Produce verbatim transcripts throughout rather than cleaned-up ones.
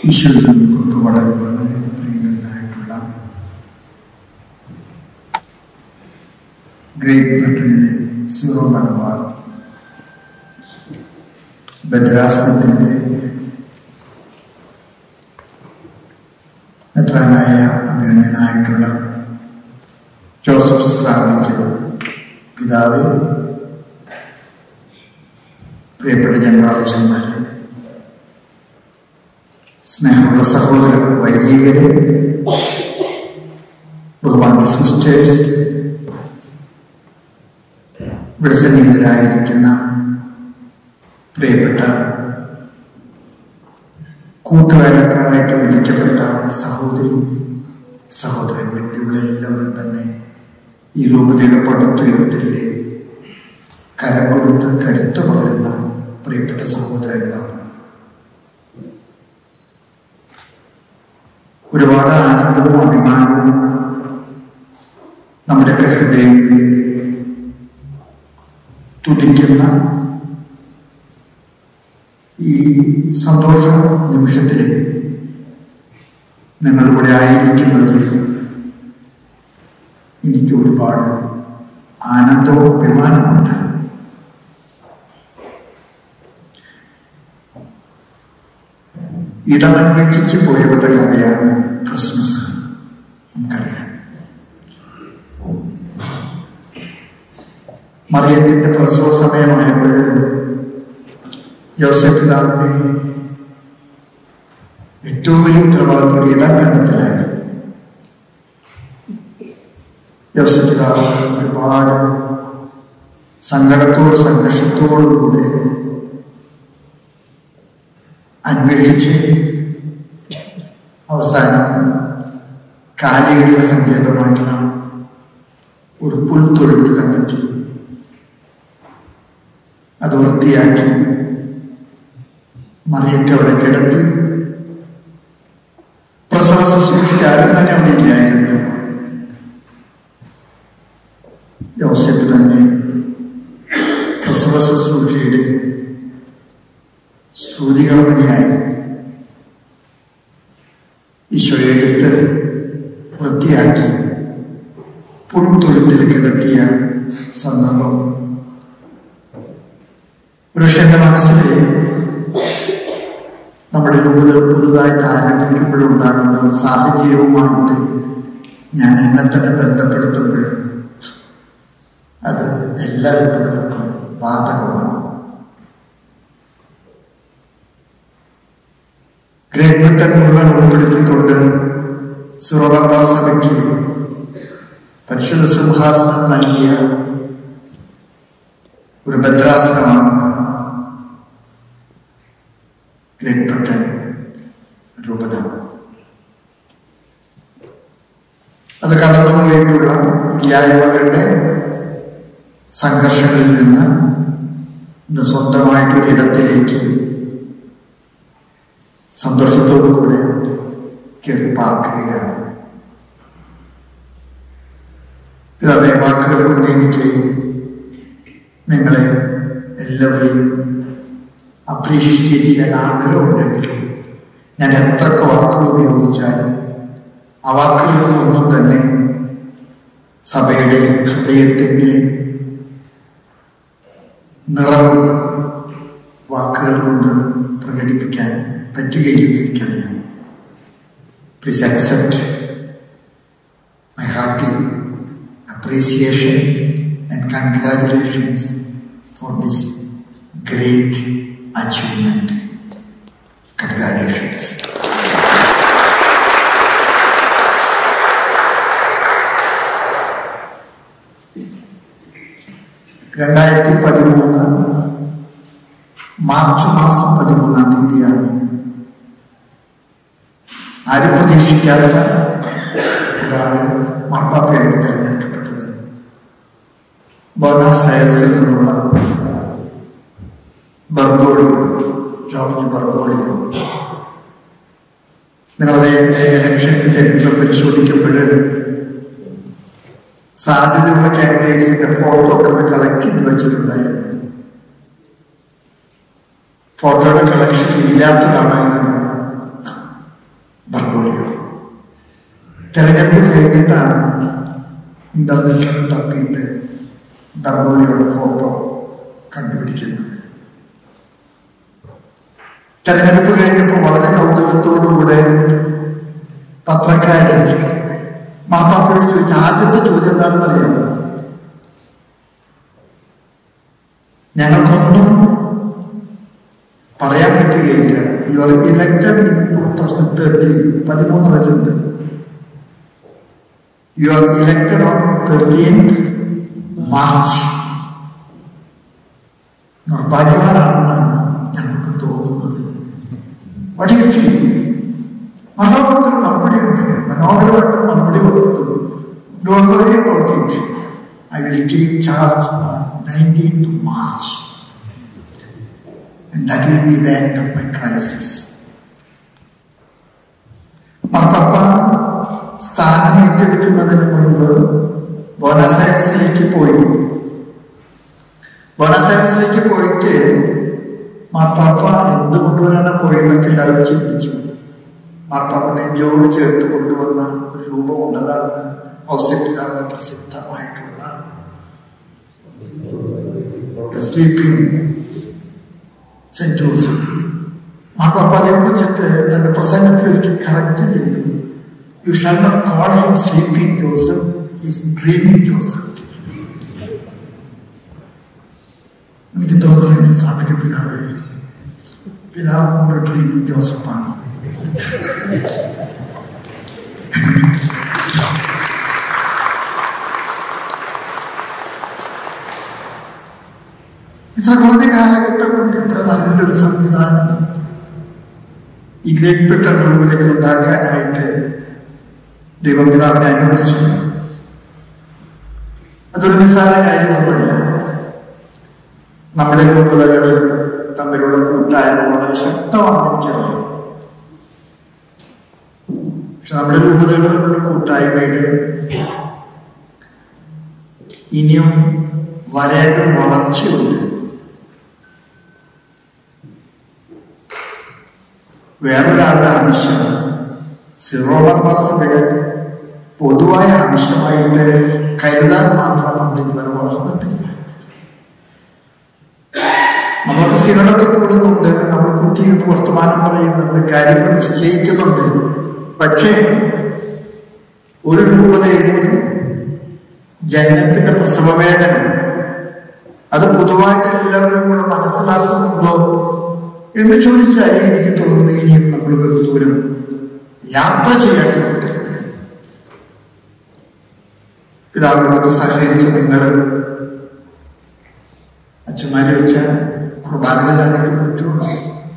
ഈശോയിൽ നമുക്കൊക്കെ വളരെ വളരെ പ്രിയങ്കരനായിട്ടുള്ള ഗ്രേറ്റ് ബ്രിട്ടനിലെ സീറോ മലബാർ ഭദ്രാസനത്തിൻ്റെ മെത്രാനായ അഭിനന്ദനായിട്ടുള്ള ജോസഫ് സ്രാവിക്കൽ പിതാവേ, പ്രിയപ്പെട്ട ജനറാളച്ചന്മാരെ, സ്നേഹമുള്ള സഹോദര വൈദികരെ, ബഹുമാന്യ സിസ്റ്റേഴ്സ്, ഇവിടെ സന്നിഹിതരായിരിക്കുന്ന പ്രിയപ്പെട്ട കൂട്ടുവേലക്കാരായിട്ട് വിളിക്കപ്പെട്ട സഹോദരി സഹോദരങ്ങൾ, ഇവിടെയുള്ള എല്ലാവരും തന്നെ ഈ രൂപതയുടെ പടുത്തുയർത്തിലെ കരം കൊടുത്ത് കരുത്തു പകരുന്ന പ്രിയപ്പെട്ട സഹോദരങ്ങളാണ്. ഒരുപാട് ആനന്ദവും അഭിമാനവും നമ്മുടെയൊക്കെ ഹൃദയത്തിൽ തുടിക്കുന്ന ഈ സന്തോഷ നിമിഷത്തിൽ നിങ്ങളിവിടെ ആയിരിക്കുന്നതിൽ എനിക്ക് ഒരുപാട് ആനന്ദവും അഭിമാനമുണ്ട്. ഇടമന്വേഷിച്ച് പോയവരുടെ കഥയാണ് ക്രിസ്മസ്. നമുക്കറിയാം, മറിയത്തിന്റെ പ്രസവ സമയമായപ്പോൾ യോസേഫ് പിതാവിന്റെ ഏറ്റവും വലിയ ഉത്തരവാദിത്വം ഒരു ഇടം കണ്ടെത്തലായിരുന്നു. യോസേഫ് പിതാവ് ഒരുപാട് സങ്കടത്തോട് സംഘർഷത്തോടും കൂടെ അന്വേഷിച്ച് അവസാനം കാലികളുടെ സങ്കേതമായിട്ടുള്ള ഒരു പുൽത്തൊഴുത്ത് കണ്ടെത്തി അത് വൃത്തിയാക്കി മറിയത്തെ അവിടെ കിടത്തി. പ്രസവ ശുശ്രൂഷയ്ക്കാരും തന്നെ അവിടെ ഇല്ലായിരുന്നു. യോസേഫ് തന്നെ പ്രസവ ശുശ്രൂഷയുടെ ശ്രുതികർമ്മണിയായി ഈശോയെ എടുത്ത് വൃത്തിയാക്കി പുൽത്തൊഴുത്തിൽ കിടത്തിയ സന്ദർഭം പക്ഷെ എൻ്റെ മനസ്സിൽ നമ്മുടെ രൂപത പുതുതായിട്ട് ആരംഭിക്കുമ്പോഴുണ്ടാകുന്ന ഒരു സാഹചര്യവുമായിട്ട് ഞാൻ എന്നെ തന്നെ ബന്ധപ്പെടുത്തുമ്പോൾ അത് എല്ലാ രൂപതകൾക്കും ബാധകമാണ്. ഗ്രേറ്റ് ബ്രിട്ടൻ മുഴുവൻ ഉൾപ്പെടുത്തിക്കൊണ്ട് സീറോ മലബാർ സഭയ്ക്ക് പരിശുദ്ധ സിംഹാസനം നൽകിയ ഒരു ഭദ്രാസനമാണ് ഗ്രേറ്റ് ബ്രിട്ടൻ രൂപത. അത് കടന്നുപോയിട്ടുള്ള ഇല്ലായ്മകളുടെ സംഘർഷങ്ങളിൽ നിന്ന് ഇന്ന് സ്വന്തമായിട്ടൊരിടത്തിലേക്ക് സന്തോഷത്തോടു കൂടെ കയറി പാർക്കുകയാണ്. അതേ വാക്കുകൾ കൊണ്ട് എനിക്ക് നിങ്ങളെ എല്ലാവരെയും അപ്രീഷിയേറ്റ് ചെയ്യാൻ ആഗ്രഹമുണ്ടെങ്കിലും ഞാൻ എത്രയൊക്കെ വാക്കുകൾ ഉപയോഗിച്ചാലും ആ വാക്കുകൾക്കൊന്നും തന്നെ സഭയുടെ ഹൃദയത്തിൻ്റെ നിറവ് വാക്കുകൾ കൊണ്ട് പ്രകടിപ്പിക്കാൻ പറ്റുകയില്ലെന്ന് എനിക്കറിയാം. Please accept my hearty appreciation and congratulations for this great achievement. Congratulations. രണ്ടായിരത്തി പതിമൂന്ന് മാർച്ച് മാസം പതിമൂന്നാം തീയതിയാണ് ആരും പ്രതീക്ഷിക്കാത്ത ഒരാള് മാർപ്പാപ്പയായിട്ട് തിരഞ്ഞെടുക്കപ്പെട്ടത്. ബോണസ് അയർസിൽ നിന്നുള്ള ബർഗോളിയോ, ജോർജ് ബർഗോളിയോ. നിങ്ങളുടെ ഇലക്ഷന്റെ ചരിത്രം പരിശോധിക്കുമ്പോൾ സാധ്യതയുള്ള കാൻഡിഡേറ്റ്സിന്റെ ഫോട്ടോ ഒക്കെ കളക്ട് ചെയ്ത് വെച്ചിട്ടുണ്ടായിരുന്നു. ഫോട്ടോയുടെ കളക്ഷൻ ഇല്ലാത്തതാണ് തെരഞ്ഞെടുപ്പ് കഴിഞ്ഞിട്ടാണ് ഇന്റർനെറ്റിൽ തപ്പിയിട്ട് ഡർബോളിയുടെ ഫോട്ടോ കണ്ടുപിടിക്കുന്നത്. തെരഞ്ഞെടുപ്പ് കഴിഞ്ഞപ്പോൾ വളരെ കൗതുകത്തോടുകൂടെ പത്രക്കാര് മാർപ്പാപ്പയോട് ചോദിച്ച ആദ്യത്തെ ചോദ്യം എന്താണെന്ന് അറിയാമോ? ഞങ്ങൾക്കൊന്നും പറയാൻ പറ്റുകയില്ല. You are elected in two thousand thirty പതിമൂന്ന് വരെയുണ്ട്. You are elected on thirteenth March. നിർഭാഗ്യവാനാണെന്നാണ് ഞങ്ങൾക്ക് തോന്നുന്നത്. വടിവെച്ച് മഹാഭാരതത്തിൽ മറുപടി ഉണ്ട്, മനോഹരമായിട്ട് മറുപടി കൊടുത്തു. Don't worry about it. I will take charge on nineteenth March. And that will be the end of my crisis. മാർപ്പാപ്പ സ്ഥാനം ഏറ്റെടുക്കുന്നതിന് മുൻപ് ബോണസ് ഐറസിലേക്ക് പോയി. ബോണസ് ഐറസിലേക്ക് പോയിട്ട് മാർപ്പാപ്പ എന്ത് കൊണ്ടുവരാനാ പോയെന്നൊക്കെ എല്ലാവരും ചിന്തിച്ചു. മാർപ്പാപ്പ നെഞ്ചോട് ചേർത്ത് കൊണ്ടുവന്ന ഒരു രൂപമുണ്ട്. അതാണ് ഔസേപ്പിതാവിന് പ്രസിദ്ധമായിട്ടുള്ള സ്ലീപ്പിംഗ് സെന്റ് ജോസഫ്. മാർപ്പാപ്പ അതേ കുറിച്ചിട്ട് തന്റെ പ്രസംഗത്തിൽ ഒരിക്കൽ കറക്റ്റ് ചെയ്തു. You shall not call him sleeping Joseph, is dreaming Joseph. എനിക്ക് തോന്നുന്നു സ്വാമിക്ക് പിതാവ് പിതാവ് ഒരു ഡ്രീമിംഗ് ജോസഫാണ്. ഇത്ര കുറഞ്ഞ കാലഘട്ടം കൊണ്ട് ഇത്ര നല്ലൊരു സംവിധാനം ഈ ഗ്രേറ്റ് ബ്രിട്ടൻ രൂപതയ്ക്ക് ഉണ്ടാക്കാനായിട്ട് ദൈവപിതാവിനെ അനുവദിച്ചു. അതൊരു നിസ്സാര കാര്യമൊന്നുമില്ല. നമ്മുടെ രൂപതകൾ തമ്മിലുള്ള കൂട്ടായ്മ വളരെ ശക്തമാണെന്ന് എനിക്കറിയാം. പക്ഷെ നമ്മുടെ രൂപതകൾ തമ്മിലുള്ള കൂട്ടായ്മയുടെ ഇനിയും വരേണ്ട വളർച്ചയുണ്ട്. വേറൊരാളുടെ ആവശ്യം സിറോ മലബാർ സഭയുടെ പൊതുവായ ആവശ്യമായിട്ട് കരുതാൻ മാത്രം നമ്മൾ ഇതുവരെ വളർന്നിട്ടില്ല. നമ്മൾക്ക് സിനഡൊക്കെ കൂടുന്നുണ്ട്, നമ്മൾ കുട്ടിയിരുന്ന് വർത്തമാനം പറയുന്നുണ്ട്, കാര്യങ്ങൾ നിശ്ചയിക്കുന്നുണ്ട്. പക്ഷേ ഒരു രൂപതയുടെ ജനനത്തിന്റെ പ്രസവവേദന അത് പൊതുവായിട്ട് എല്ലാവരും കൂടെ മനസ്സിലാക്കുന്നുണ്ടോ എന്ന് ചോദിച്ചാൽ എനിക്ക് തോന്നുന്നു ഇനിയും നമ്മൾ ബഹുദൂരം യാത്ര ചെയ്യേണ്ടതുണ്ട്. പിതാവിനോടൊത്ത് സഹകരിച്ച് നിങ്ങൾ അച്ഛന്മാരെ വെച്ചാൽ കുർബാന ചെല്ലാനൊക്കെ പറ്റുള്ളൂ.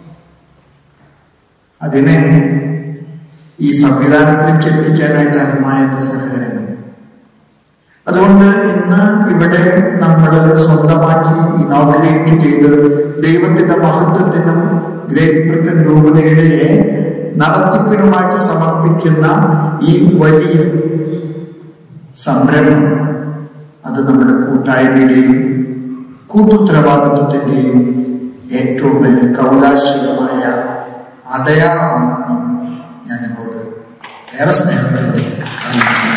അതിനെ ഈ സംവിധാനത്തിലേക്ക് എത്തിക്കാനായിട്ടാണ് മായന്റെ സഹകരണം. അതുകൊണ്ട് ഇന്ന് ഇവിടെ നമ്മൾ സ്വന്തമാക്കി ഇനോഗ്രേറ്റ് ചെയ്ത് ദൈവത്തിന്റെ മഹത്വത്തിനും ഗ്രേറ്റ് ബ്രിട്ടൻ രൂപതയുടെ നടത്തിപ്പിനുമായിട്ട് സമർപ്പിക്കുന്ന ഈ വലിയ സംരംഭം അത് നമ്മുടെ കൂട്ടായ്മയുടെയും കൂട്ടുത്തരവാദിത്വത്തിന്റെയും ഏറ്റവും വലിയ കൗതാശികമായ അടയാളമാണെന്ന് ഞാൻ നിങ്ങളോട് ഏറെ സ്നേഹത്തോടെ അറിയിക്കുന്നു.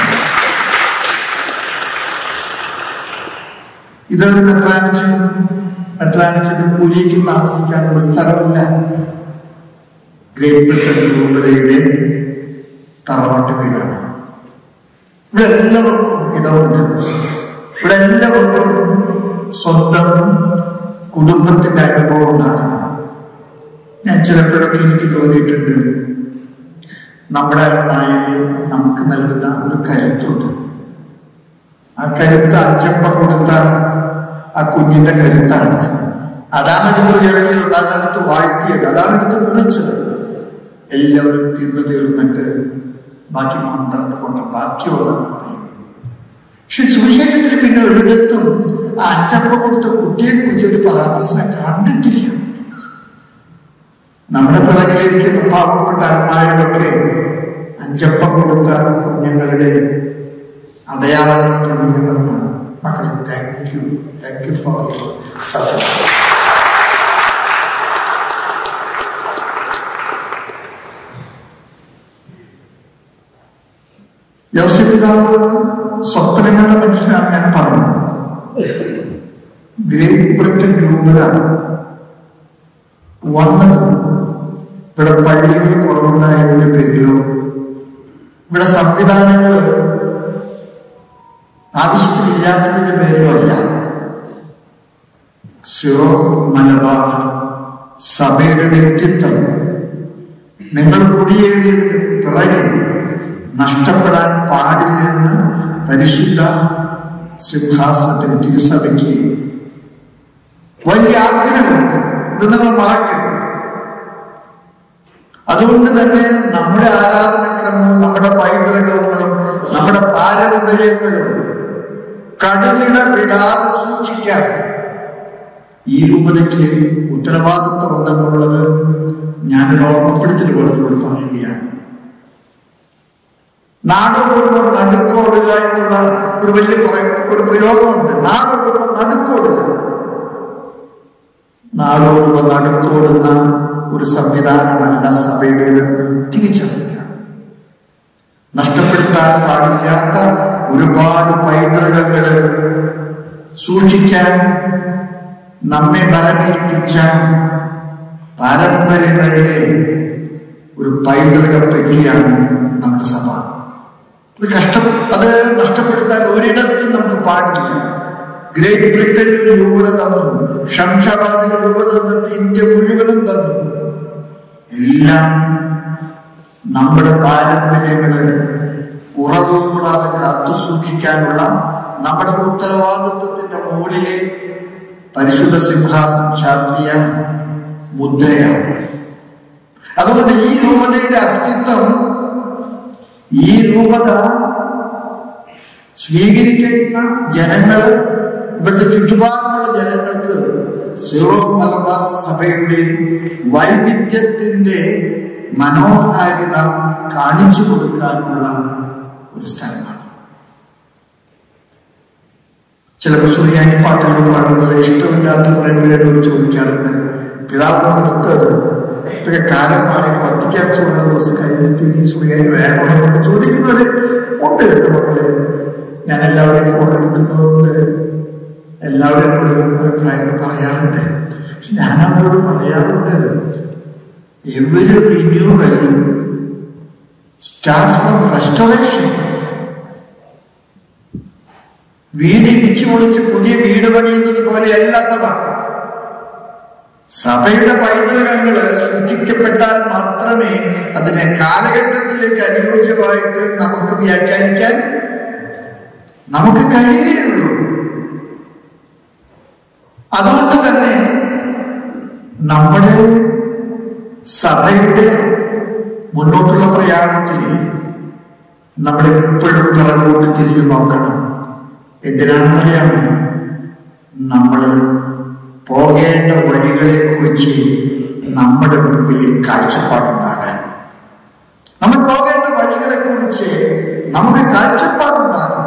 ഇതൊരു മെത്രാനിച്ച് മെത്രാനിച്ചിന്റെ കൂലിക്ക് താമസിക്കാനുള്ള സ്ഥലമല്ല. ഗ്രേറ്റ് ബ്രിട്ടൻ രൂപതയുടെ തറവാട്ട് വീടാണ്. ഇവിടെ എല്ലാവർക്കും ഇടമുണ്ട്. ഇവിടെ എല്ലാവർക്കും സ്വന്തം കുടുംബത്തിന്റെ അനുഭവം ഉണ്ടാകണം. ഞാൻ ചിലപ്പോഴൊക്കെ എനിക്ക് തോന്നിയിട്ടുണ്ട്, നമ്മുടെ നായന് നമുക്ക് നൽകുന്ന ഒരു കരുത്തുണ്ട്. ആ കരുത്ത് അഞ്ചപ്പം കൊടുത്താൽ ആ കുഞ്ഞിന്റെ കരുത്താണ്. അതാണ് എടുത്ത് ഉയർത്തിയത്, അതാണ് എടുത്ത് വാഴ്ത്തിയത്, അതാണ് എടുത്ത് വിളിച്ചത്. എല്ലാവരും തിന്നു തീർന്നിട്ട് ബാക്കി പന്ത്രണ്ട് കൊണ്ട് ബാക്കിയുള്ളതെന്ന് പറയുന്നു. പക്ഷെ സുവിശേഷത്തിൽ പിന്നെ ഒരിടത്തും ആ അഞ്ചപ്പം കൊടുത്ത കുട്ടിയെ കുറിച്ച് ഒരു പരാമർശനം കണ്ടിട്ടില്ല. നമ്മുടെ പിറകിലിരിക്കുന്ന പാവപ്പെട്ട അന്മാരൊക്കെ അഞ്ചപ്പം കൊടുത്ത കുഞ്ഞുങ്ങളുടെ അടയാള പ്രതീകങ്ങളാണ്. മക്കളെ, thank you thank you for your support. യോസേഫ് പിതാവ് സ്വപ്നങ്ങളുടെ മനുഷ്യനാണ് ഞാൻ പറഞ്ഞു. ഗ്രേറ്റ് ബ്രിട്ടൻ രൂപത വന്നത് ഇവിടെ പള്ളികൾ കുറവുണ്ടായതിന്റെ പേരിലോ ഇവിടെ സംവിധാനങ്ങൾ ആവശ്യത്തിലില്ലാത്തതിന്റെ പേരിലോ അല്ല. സിറോ മലബാർ സഭയുടെ വ്യക്തിത്വം നിങ്ങൾ കുടിയേറിയതിന് പിറകെ നഷ്ടപ്പെടാൻ പാടില്ലെന്ന് പരിശുദ്ധ സിംഹാസനത്തിന് തിരുസഭയ്ക്ക് വലിയ ആഗ്രഹമുണ്ട്. ഇത് നിങ്ങൾ മറക്കരുത്. അതുകൊണ്ട് തന്നെ നമ്മുടെ ആരാധനക്രമവും നമ്മുടെ പൈതൃകങ്ങളും നമ്മുടെ പാരമ്പര്യങ്ങളും കടുകിട വിടാതെ സൂക്ഷിക്കാൻ ഈ രൂപതയ്ക്ക് ഉത്തരവാദിത്വം ഉണ്ടെന്നുള്ളത് ഞാനൊരു ഓർമ്മപ്പെടുത്തൽ പോലെ നിങ്ങളോട് പറയുകയാണ്. നാടോടുമ്പോൾ നടുക്കോടുക എന്നുള്ള ഒരു വലിയ ഒരു പ്രയോഗമുണ്ട്. നാടോടുമ്പോൾ നടുക്കോടുക. നാടോടുമ്പോൾ നടുക്കോടുന്ന ഒരു സംവിധാനമല്ല സഭയുടേതെന്ന് തിരിച്ചറിയുക. നഷ്ടപ്പെടുത്താൻ പാടില്ലാത്ത ഒരുപാട് പൈതൃകങ്ങൾ സൂക്ഷിക്കാൻ നമ്മെ ബലമേൽപ്പിച്ച പാരമ്പര്യങ്ങളുടെ ഒരു പൈതൃക പെട്ടിയാണ് നമ്മുടെ സഭ. അത് കഷ്ട അത് നഷ്ടപ്പെടുത്താൻ ഒരിടത്തും നമുക്ക് പാടില്ല. ഗ്രേറ്റ് ബ്രിട്ടനിൽ ഒരു രൂപത തന്നു, ഷംഷാബാദിൽ രൂപത തന്നിട്ട് ഇന്ത്യ മുഴുവനും തന്നു. എല്ലാം നമ്മുടെ പാരമ്പര്യങ്ങള് കുറവ് കൂടാതെ കാത്തു സൂക്ഷിക്കാനുള്ള നമ്മുടെ ഉത്തരവാദിത്വത്തിന്റെ മുകളിലെ പരിശുദ്ധ സിംഹാസനം ചാർത്തിയ മുദ്രയാണ്. അതുകൊണ്ട് ഈ രൂപതയുടെ അസ്തിത്വം, ഈ രൂപത സ്വീകരിക്കുന്ന ജനങ്ങൾ, ഇവിടുത്തെ ചുറ്റുപാടുമുള്ള ജനങ്ങൾക്ക് സീറോ മലബാർ സഭയുടെ വൈവിധ്യത്തിന്റെ മനോഹാരിത കാണിച്ചു കൊടുക്കാനുള്ള ഒരു സ്ഥലമാണ്. ചിലപ്പോൾ സുറിയാനി പാട്ടുകൾ പാടുന്നത് ഇഷ്ടമില്ലാത്ത കുറെ പേരോട് ചോദിക്കാറുണ്ട്. പിതാവ് നിർത്തത് ഇതൊക്കെ കാലം മാറി വത്തിക്കാൻ ചുവന്ന ദിവസം കഴിഞ്ഞിട്ട് ഇനി സുറിയാനി വേണോ എന്നൊക്കെ ചോദിക്കുന്നവര് ഉണ്ട് എന്റെ മക്കളെ. ഞാൻ എല്ലാവരെയും ഫോൺ എടുക്കുന്നതുകൊണ്ട് എല്ലാവരെയും കൂടെ അഭിപ്രായങ്ങൾ പറയാറുണ്ട്. പക്ഷെ ഞാൻ അവരോട് പറയാറുണ്ട്, every renewal starts from restoration. വീട് ഇടിച്ചു പൊളിച്ച് പുതിയ വീട് പണിയുന്നത് പോലെയല്ല സഭ. സഭയുടെ പൈതൃകങ്ങള് സൂക്ഷിക്കപ്പെട്ടാൽ മാത്രമേ അതിനെ കാലഘട്ടത്തിലേക്ക് അനുയോജ്യമായിട്ട് നമുക്ക് വ്യാഖ്യാനിക്കാൻ നമുക്ക് കഴിയുകയുള്ളൂ. അതുകൊണ്ട് തന്നെ നമ്മുടെ സഭയുടെ മുന്നോട്ടുള്ള പ്രയാണത്തില് നമ്മളെപ്പോഴും പിറകോട്ട് തിരിഞ്ഞു നോക്കണം. എന്തിനാണെന്നറിയാമോ? നമ്മള് പോകേണ്ട വഴികളെ കുറിച്ച് നമ്മുടെ മുമ്പിൽ കാഴ്ചപ്പാടുണ്ടാകാൻ. നമ്മൾ പോകേണ്ട വഴികളെ കുറിച്ച് നമുക്ക് കാഴ്ചപ്പാടുണ്ടാകണം.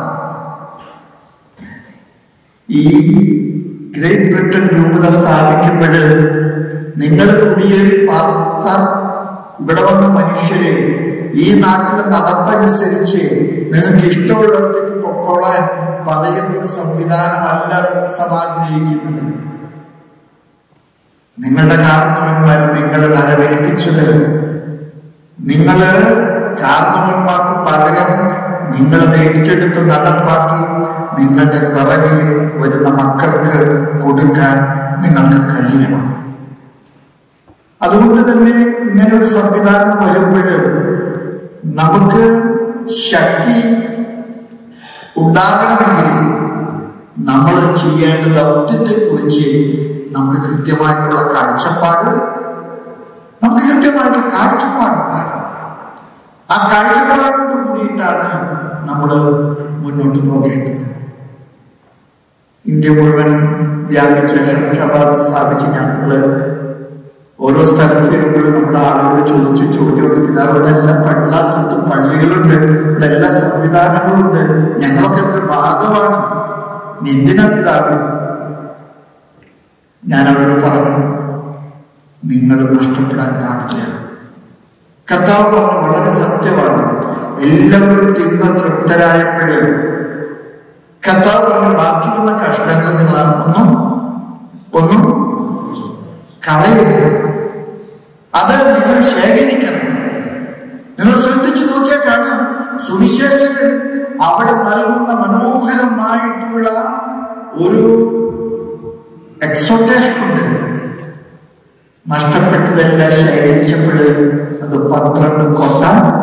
ഈ ഗ്രേറ്റ് ബ്രിട്ടൻ രൂപത സ്ഥാപിക്കുമ്പോൾ നിങ്ങൾ കുടിയേറി പാർത്ത ഇവിടെ വന്ന മനുഷ്യരെ ഈ നാട്ടിലെ നടപ്പനുസരിച്ച് നിങ്ങൾക്ക് ഇഷ്ടമുള്ളിടത്തേക്ക് പൊക്കോളാൻ പറയുന്നൊരു സംവിധാനമല്ല സഭ ആഗ്രഹിക്കുന്നത്. നിങ്ങളുടെ കാരണവന്മാർ നിങ്ങളെ വരവേൽപ്പിച്ചത്, നിങ്ങള് കാരണവന്മാർക്ക് പകരം നിങ്ങളത് ഏറ്റെടുത്ത് നടപ്പാക്കി നിങ്ങളുടെ പിറകിൽ വരുന്ന മക്കൾക്ക് കൊടുക്കാൻ നിങ്ങൾക്ക് കഴിയണം. അതുകൊണ്ട് തന്നെ ഇങ്ങനൊരു സംവിധാനം വരുമ്പോൾ നമുക്ക് ശക്തി ഉണ്ടാകണമെങ്കിൽ നമ്മൾ ചെയ്യേണ്ട ദൗത്യത്തെ കുറിച്ച് നമുക്ക് കൃത്യമായിട്ടുള്ള കാഴ്ചപ്പാട് നമുക്ക് കൃത്യമായിട്ടുള്ള കാഴ്ചപ്പാടുണ്ടാകണം. ആ കാഴ്ചപ്പാടോട് കൂടിയിട്ടാണ് നമ്മൾ മുന്നോട്ട് പോകേണ്ടത്. ഇന്ത്യ മുഴുവൻ വ്യാപിച്ച ഷംഷാബാദ് സ്ഥാപിച്ച് ഞങ്ങള് ഓരോ സ്ഥലത്ത് ചെല്ലുമ്പോഴും നമ്മുടെ ആളുകളോട് ചോദിച്ച ചോദ്യമുണ്ട്, പിതാവിടെ എല്ലാ എല്ലാ സ്ഥലത്തും പള്ളികളുണ്ട്, ഇവിടെ എല്ലാ സംവിധാനങ്ങളുണ്ട്, ഞങ്ങളൊക്കെ അതിന്റെ ഭാഗമാണ്, എന്തിനാ പിതാവ്? ഞാൻ അവരോട് പറഞ്ഞു, നിങ്ങൾ നഷ്ടപ്പെടാൻ പാടില്ല. കർത്താവ് പറഞ്ഞു വളരെ സത്യമാണ്. എല്ലാവരും തിന്ന് തൃപ്തരായപ്പോഴ് കർത്താവ് പറഞ്ഞു, ബാക്കി വന്ന കഷ്ണങ്ങൾ നിങ്ങൾ ഒന്നും ഒന്നും കളയരുത്, അത് നിങ്ങൾ ശേഖരിക്കണം. നിങ്ങൾ ശ്രദ്ധിച്ചു നോക്കിയാൽ കാണാം, സുവിശേഷകൻ അവിടെ നൽകുന്ന മനോഹരമായിട്ടുള്ള ഒരു എക്സോട്ടേഷൻ ഉണ്ട്. നഷ്ടപ്പെട്ടതെല്ലാം ശേഖരിച്ചപ്പോൾ അത് പന്ത്രണ്ട് കൊട്ട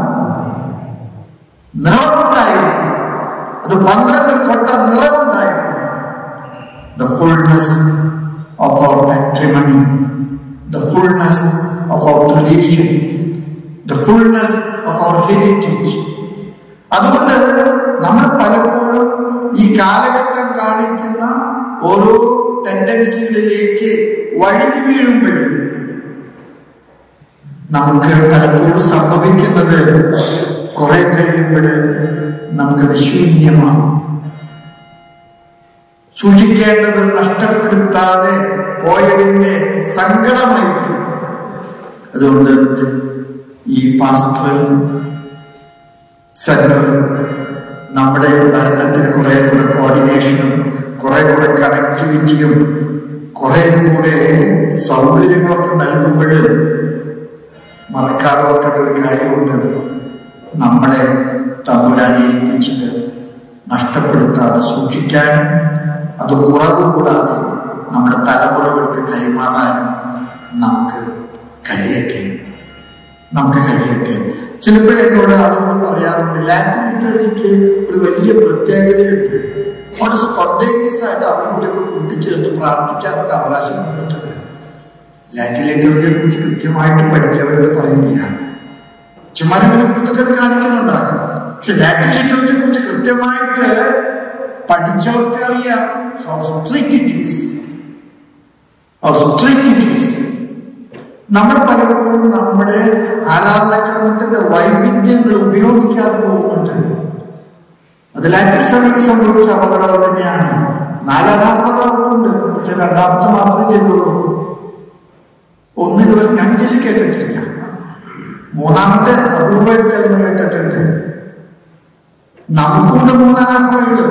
നിറവുണ്ടായിരുന്നു. അത് പന്ത്രണ്ട് കൊട്ട നിറവുണ്ടായിരുന്നു. The fullness of our patrimony, the fullness of our tradition, the fullness of our heritage. അതുകൊണ്ട് നമ്മൾ പലപ്പോഴും ഈ കാലഘട്ടം കാണിക്കുന്ന ഓരോ ടെൻഡൻസികളിലേക്ക് വഴുതി വീഴുമ്പോഴും നമുക്ക് പലപ്പോഴും സംഭവിക്കുന്നത് കുറെ കഴിയുമ്പോൾ നമുക്കത് ശൂന്യമാണ്. സൂക്ഷിക്കേണ്ടത് നഷ്ടപ്പെടുത്താതെ പോയതിന്റെ സങ്കടമായിരിക്കും. അതുകൊണ്ട് ഈ പാസ്റ്റർ സെന്റർ നമ്മുടെ ഭരണത്തിന് കുറെ കൂടെ കോർഡിനേഷനും കുറെ കൂടെ കണക്ടിവിറ്റിയും കുറെ കൂടെ സൗകര്യങ്ങളൊക്കെ നൽകുമ്പോൾ മറക്കാതെ ഓർക്കേണ്ട ഒരു കാര്യമുണ്ട്. നമ്മളെ തമ്പുരാൻ ഏൽപ്പിച്ചത് നഷ്ടപ്പെടുത്താതെ സൂക്ഷിക്കാനും അത് കുറവ് കൂടാതെ നമ്മുടെ തലമുറകൾക്ക് കൈമാറാനും നമുക്ക് കഴിയട്ടെ നമുക്ക് കഴിയട്ടെ ചിലപ്പോഴെന്നോട് ആളുകൾ പറയാറുണ്ട്, ലാറ്റിൻ ലിറ്ററേച്ചർക്ക് ഒരു വലിയ പ്രത്യേകതയുണ്ട്. അവിടെ സ്പോണ്ടേനിയസ് ആയിട്ട് അവിടെ ഇവിടെയൊക്കെ കൂട്ടിച്ചേർത്ത് പ്രാർത്ഥിക്കാനൊക്കെ അവകാശം തന്നിട്ടുണ്ട്. ലാറ്റിൻ ലിറ്ററേച്ചറെ കുറിച്ച് കൃത്യമായിട്ട് പഠിച്ചവരത് പറയില്ല. ചുമ്മാരങ്ങളെ കുറിച്ചൊക്കെ കാണിക്കുന്നുണ്ടാകും. പക്ഷെ ലാറ്റിൻ ലിറ്ററേച്ചറെ കുറിച്ച് കൃത്യമായിട്ട് പഠിച്ചവർക്കറിയാം how strict it is. How strict it is. നമ്മൾ പലപ്പോഴും നമ്മുടെ ആരാധനക്രമത്തിന്റെ വൈവിധ്യങ്ങൾ ഉപയോഗിക്കാതെ പോകുന്നുണ്ട്. അത് ലാറ്റിൻ സഭയ്ക്ക് സംഭവിച്ച അപകടം തന്നെയാണ്. നാലാമത്തെ പക്ഷെ രണ്ടാമത്തെ മാത്രമേ ചെല്ലുള്ളൂ. ഒന്ന് ഇതുവരെ ഞാൻ ചൊല്ലി കേട്ടിട്ടില്ല. മൂന്നാമത്തെ അപൂർവമായിട്ട് ചെല്ലുന്ന കേട്ടിട്ടുണ്ട്. നമുക്കുണ്ട് മൂന്നനാമകൾ.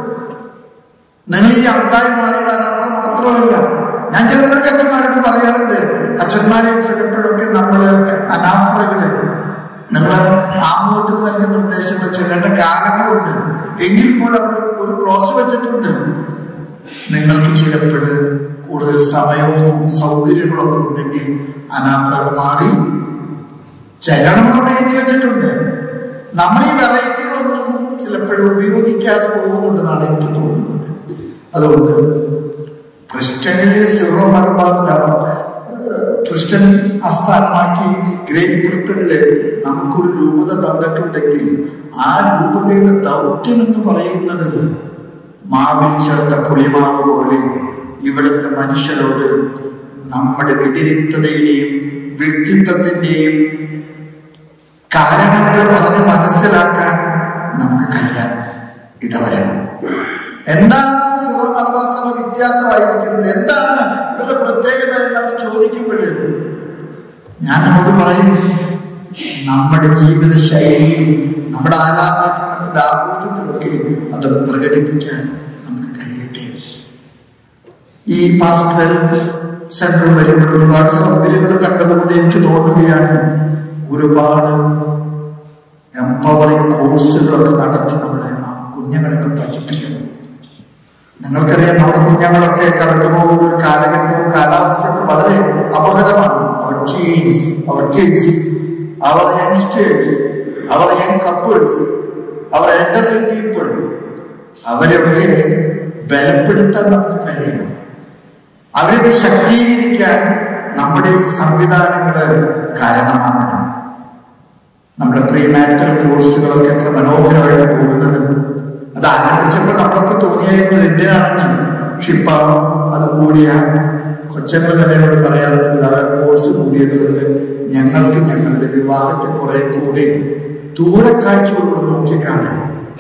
നിങ്ങൾ ഈ അന്തായി മാറിയുടെ അനാഥം മാത്രമല്ല. ഞാൻ ചിലപ്പോഴൊക്കെ അച്ഛന്മാരോട് പറയാറുണ്ട്, അച്ഛന്മാരെ ചിലപ്പോഴൊക്കെ നമ്മള് അനാഥകള് നിങ്ങൾ ആമുഖത്തിൽ നൽകിയ നിർദ്ദേശങ്ങൾ ചൊല്ലേണ്ട കാരണങ്ങളുണ്ട്. എങ്കിൽ പോലും അവിടെ ഒരു ക്ലോസ് വെച്ചിട്ടുണ്ട്. നിങ്ങൾക്ക് ചിലപ്പോൾ കൂടുതൽ സമയവും സൗകര്യങ്ങളൊക്കെ ഉണ്ടെങ്കിൽ അനാഥകൾ മാറി ചെല്ലണമെന്നൊക്കെ എഴുതി വെച്ചിട്ടുണ്ട്. നമ്മൾ ഈ വെറൈറ്റികളൊന്നും ചിലപ്പോഴും ഉപയോഗിക്കാതെ പോകുന്നുണ്ടെന്നാണ് എനിക്ക് തോന്നുന്നത്. അതുകൊണ്ട് ക്രിസ്ത്യനിലെ സിറോ മലബാറിലാണ് ക്രിസ്ത്യൻ ആസ്ഥാനമാക്കി ഗ്രേറ്റ് ബ്രിട്ടനില് നമുക്കൊരു രൂപത തന്നിട്ടുണ്ടെങ്കിൽ ആ രൂപതയുടെ ദൗത്യം എന്ന് പറയുന്നത് മാവിൽ ചേർത്ത പുളിമാവ് പോലെ ഇവിടുത്തെ മനുഷ്യരോട് നമ്മുടെ വ്യതിരിക്തതയുടെയും വ്യക്തിത്വത്തിന്റെയും കാരണങ്ങൾ പറഞ്ഞ് മനസ്സിലാക്കാൻ നമുക്ക് കഴിയാൻ ഇടവരണം. എന്താണ് സിറോ മലബാർ സഭ വ്യത്യാസമായിരിക്കുന്നത്, എന്താണ് ഇവരുടെ പ്രത്യേകത എന്ന് അവർ ചോദിക്കുമ്പോൾ ഞാൻ നമ്മോട് പറയും, നമ്മുടെ ജീവിത ശൈലിയും നമ്മുടെ ആരാധനാക്രമത്തിന്റെ ആഘോഷത്തിലൊക്കെ അത് പ്രകടിപ്പിക്കാൻ നമുക്ക് കഴിയട്ടെ. ഈ പാസ്റ്റർ സെന്റർ വരുമ്പോൾ ഒരുപാട് സൗകര്യങ്ങൾ കണ്ടതുകൊണ്ട് എനിക്ക് തോന്നുകയാണ്, ഒരുപാട് എംപവറിംഗ് കോഴ്സുകളൊക്കെ നടത്തി നമ്മളെ കുഞ്ഞുങ്ങളൊക്കെ പഠിപ്പിക്കുന്നു. നിങ്ങൾക്കറിയാം, നമ്മുടെ കുഞ്ഞുങ്ങളൊക്കെ കടന്നു പോകുന്ന ഒരു കാലഘട്ടവും കാലാവസ്ഥയൊക്കെ വളരെ അപകടമാണ്. അവർ ടീൻസ്, അവർ കിഡ്സ്, അവർ യങ്സ്റ്റേഴ്സ്, അവർ യങ് കപ്പിൾസ്, അവർ എൽഡർലി പീപ്പിൾ, അവരെയൊക്കെ ബലപ്പെടുത്താൻ നമുക്ക് കഴിയണം. അവരെ ശക്തീകരിക്കാൻ നമ്മുടെ ഈ സംവിധാനങ്ങൾ കാരണമാകണം. നമ്മുടെ പ്രീമാരിറ്റൽ കോഴ്സുകളൊക്കെ എത്ര മനോഹരമായിട്ട് പോകുന്നത്. അത് ആരംഭിച്ചപ്പോൾ നമ്മളൊക്കെ തോന്നിയായിരുന്നത് എന്തിനാണെന്ന്. പക്ഷെ ഇപ്പൊ അത് കൂടിയ കൊച്ചങ്ങൾ തന്നെ എന്നോട് പറയാറുണ്ട്, അത് കോഴ്സ് കൂടിയത് കൊണ്ട് ഞങ്ങൾക്ക് ഞങ്ങളുടെ വിവാഹത്തെ കുറെ കൂടി ദൂരക്കാഴ്ചയോടുകൂടെ നോക്കിക്കാണാൻ,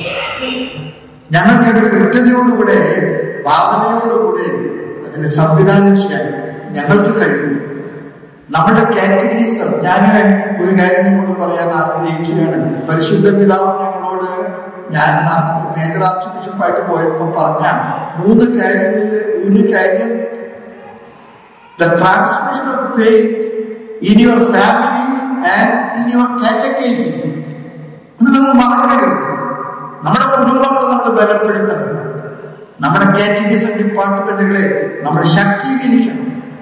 ഞങ്ങൾക്കത് കൃത്യതയോടുകൂടെ ഭാവനയോടുകൂടെ അതിനെ സംവിധാനം ചെയ്യാൻ ഞങ്ങൾക്ക് കഴിയുന്നു. നമ്മുടെ കാറ്റഗറീസ്, ഞാൻ ഒരു കാര്യം നിങ്ങളോട് പറയാൻ ആഗ്രഹിക്കുകയാണ്. പരിശുദ്ധ പിതാവ് ഞങ്ങളോട് ഞാൻ മേജർ ആർച്ച് ബിഷപ്പായിട്ട് പോയപ്പോൾ പറഞ്ഞ മൂന്ന് കാര്യങ്ങളില് ഒരു കാര്യം, the transmission of faith in your family and in your catechesis. ഇത് നമ്മൾ മറക്കരുത്. നമ്മുടെ കുടുംബങ്ങൾ നമ്മൾ ബലപ്പെടുത്തണം. നമ്മുടെ കാറ്റഗിസം ഡിപ്പാർട്ട്മെന്റുകളെ നമ്മൾ ശാക്തീകരിക്കണം.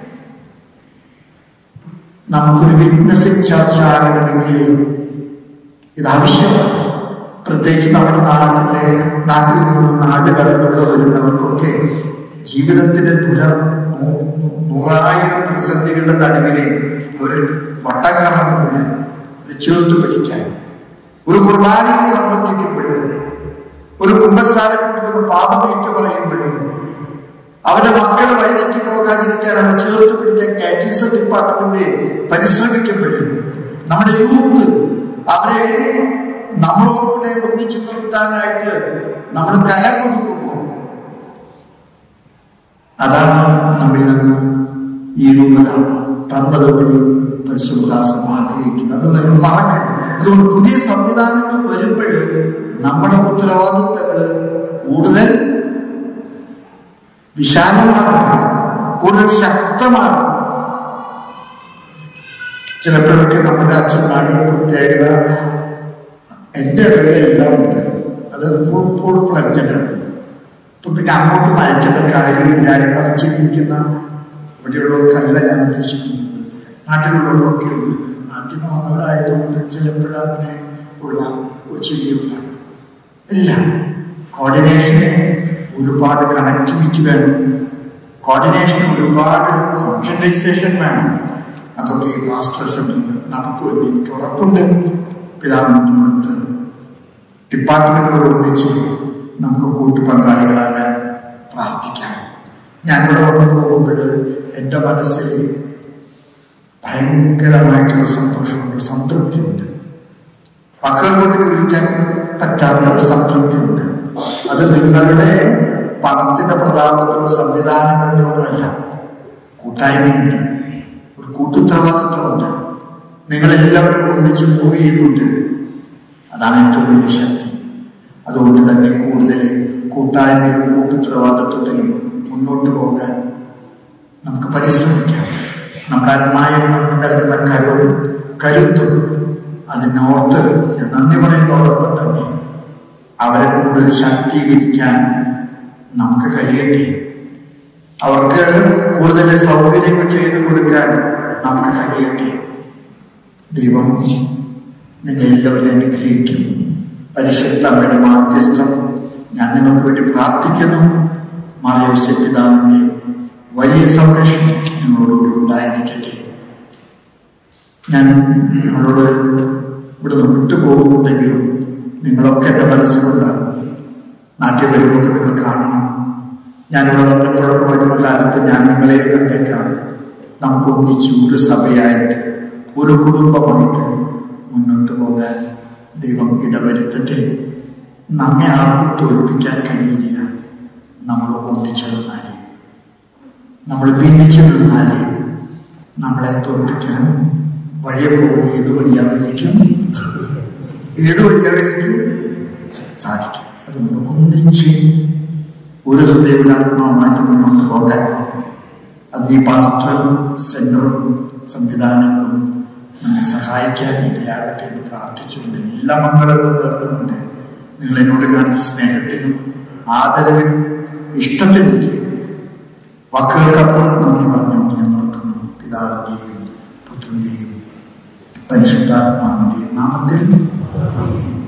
നമുക്കൊരു വിറ്റ്നസിംഗ് ചർച്ച ആകണമെങ്കിൽ ഇത് ആവശ്യമാണ്. പ്രത്യേകിച്ച് നമ്മുടെ നാട്ടിലെ നാട്ടിൽ നിന്ന് നാട് കടന്നുകൂടെ വരുന്നവർക്കൊക്കെ ജീവിതത്തിന്റെ ദുര നൂറായിരം പ്രതിസന്ധികളുടെ നടുവിനെ ഒരു വട്ടക്കറങ്ങുമ്പോൾ ചേർത്ത് പിടിക്കാൻ, ഒരു കുർബാനയെ സംബന്ധിക്കുമ്പോൾ, ഒരു കുമ്പസാരത്തിന് പാപമേറ്റു പറയുമ്പോൾ, അവരുടെ മക്കളെ വഴിതെറ്റി പോകാതിരിക്കാൻ അവർ ചേർത്ത് പിടിക്കാൻ കാറ്റഗിസം ഡിപ്പാർട്ട്മെന്റ് പരിശ്രമിക്കുമ്പോൾ, നമ്മുടെ യൂത്ത് അവരെ നമ്മളോടുകൂടെ ഒന്നിച്ചു നിർത്താനായിട്ട് നമ്മൾ കരം കൊടുക്കുമ്പോൾ, അതാണ് നമ്മിൽ നിന്ന് ഈ രൂപത തന്നത് വഴി പരിശുദ്ധാസം ആഗ്രഹിക്കുന്നത്. അത് നമ്മൾ മറക്കരുത്. അതുകൊണ്ട് പുതിയ സംവിധാനങ്ങൾ വരുമ്പോൾ നമ്മുടെ ഉത്തരവാദിത്തങ്ങൾ കൂടുതൽ വിശാലമാകണം, കൂടുതൽ ശക്തമാകണം. ചിലപ്പോഴൊക്കെ നമ്മുടെ അച്ഛന്മാരുടെ പ്രത്യേകത എൻ്റെ ഇടയിലെല്ലാം ഉണ്ട്. അത് ഫുൾ ഫുൾ ഫ്ലഡ്ജഡാണ്. ഇപ്പൊ പിന്നെ അങ്ങോട്ട് മാറ്റേണ്ട കാര്യമില്ല എന്നൊക്കെ ചിന്തിക്കുന്ന ഇവിടെയുള്ളവർക്കല്ല ഞാൻ ഉദ്ദേശിക്കുന്നത്. നാട്ടിലുള്ളവരൊക്കെ ഉണ്ട്. നാട്ടിൽ നിന്ന് വന്നവരായതുകൊണ്ട് ചിലപ്പോഴും അങ്ങനെ ഉള്ള ഒരു ചിന്തയുണ്ടാകും. ഇല്ല, കോർഡിനേഷന് ഒരുപാട് കണക്ടിവിറ്റി വേണം, കോർഡിനേഷന് ഒരുപാട് കോൺസെൻട്രേഷൻ വേണം. അതൊക്കെ ഈ മാസ്റ്റേഴ്സ് നടക്കുമെന്ന് എനിക്ക് ഉറപ്പുണ്ട്. പിതാവിനോടത്ത് ഡിപ്പാർട്ട്മെന്റിനോട് ഒന്നിച്ച് നമുക്ക് കൂട്ടു പങ്കാളികളാകാൻ പ്രാർത്ഥിക്കാം. ഞാൻ ഇവിടെ വന്നു പോകുമ്പോൾ എൻ്റെ മനസ്സിൽ ഭയങ്കരമായിട്ടുള്ള സന്തോഷമുണ്ട്, സംതൃപ്തിയുണ്ട്. മക്കൾ കൊണ്ട് വിവരിക്കാൻ പറ്റാത്ത ഒരു സംതൃപ്തിയുണ്ട്. അത് നിങ്ങളുടെ പണത്തിന്റെ പ്രതാപത്തിലുള്ള സംവിധാനങ്ങളുടെ ഒന്നുമല്ല. കൂട്ടായ്മയുണ്ട്, ഒരു കൂട്ടുത്തരവാദിത്വമുണ്ട്. നിങ്ങളെല്ലാവരും ഒന്നിച്ച് മൂവ് ചെയ്യുന്നുണ്ട്. അതാണ് ഏറ്റവും വലിയ ശക്തി. അതുകൊണ്ട് തന്നെ കൂടുതൽ കൂട്ടായ്മയിലും കൂട്ടുത്തരവാദിത്വത്തിലും മുന്നോട്ട് പോകാൻ നമുക്ക് പരിശ്രമിക്കാം. നമ്മുടെ അന്മായന് നമുക്ക് നൽകുന്ന കരുവും കരുത്തും അതിനോർത്ത് ഞാൻ നന്ദി പറയുന്നതോടൊപ്പം തന്നെ അവരെ കൂടുതൽ ശാക്തീകരിക്കാൻ നമുക്ക് കഴിയട്ടെ. അവർക്ക് കൂടുതൽ സൗകര്യങ്ങൾ ചെയ്തു കൊടുക്കാൻ നമുക്ക് കഴിയട്ടെ. ദൈവം നിങ്ങളെല്ലാവരും അനുഗ്രഹിക്കും. പരിശുദ്ധ അമ്മയുടെ മാധ്യസ്ഥം ഞാൻ നിങ്ങൾക്ക് വേണ്ടി പ്രാർത്ഥിക്കുന്നു. മാർയോസേപ്പ് പിതാവിന്റെ വലിയ സംരക്ഷണം നിങ്ങളോടുകൂടി ഉണ്ടായിരിക്കട്ടെ. ഞാൻ നിങ്ങളോട് ഇവിടുന്ന് വിട്ടുപോകുന്നുണ്ടെങ്കിലും നിങ്ങളൊക്കെ എൻ്റെ മനസ്സിലുണ്ടാകും. നാട്ടിൽ വരുമ്പോൾ നിങ്ങൾ കാണണം. ഞാനിവിടെ വന്നപ്പോഴൊക്കെ വരുന്ന കാലത്ത് ഞാൻ നിങ്ങളെ കണ്ടേക്കാം. നമുക്ക് ഒന്നിച്ച് ഒരു സഭയായിട്ട് ഒരു കുടുംബമായിട്ട് മുന്നോട്ട് പോകാൻ ദൈവം ഇടവരുത്തട്ടെ. നമ്മെ ആർക്കും തോൽപ്പിക്കാൻ കഴിയില്ല. നമ്മൾ ഒന്നിച്ചു നിന്നാലേ, നമ്മൾ ഭിന്നിച്ചു നിന്നാലേ നമ്മളെ തോൽപ്പിക്കാൻ വഴിയെ പോകുന്ന ഏത് വഴിയായിരിക്കും ഏത് വഴിയായിരിക്കും സാധിക്കും. അതുകൊണ്ട് ഒന്നിച്ച് ഒരു ഹൃദയവിലാത്മാവുമായിട്ട് മുന്നോട്ട് പോകാൻ അത് ഈ പാസ്റ്റർ സെന്ററും സംവിധാനങ്ങളും നമ്മെ സഹായിക്കാൻ ഇടയാകട്ടെ എന്ന് പ്രാർത്ഥിച്ചുകൊണ്ട് എല്ലാ മക്കളും നടന്നുകൊണ്ട് നിങ്ങൾ എന്നോട് കാണിച്ച സ്നേഹത്തിനും ആദരവിനും ഇഷ്ടത്തിനും വാക്കുകൾക്കപ്പുറത്ത് നന്ദി പറഞ്ഞുകൊണ്ട് ഞാൻ നിർത്തുന്നു. പിതാവിന്റെയും പുത്രന്റെയും പരിശുദ്ധാത്മാവിന്റെയും നാമത്തിൽ ആമേൻ.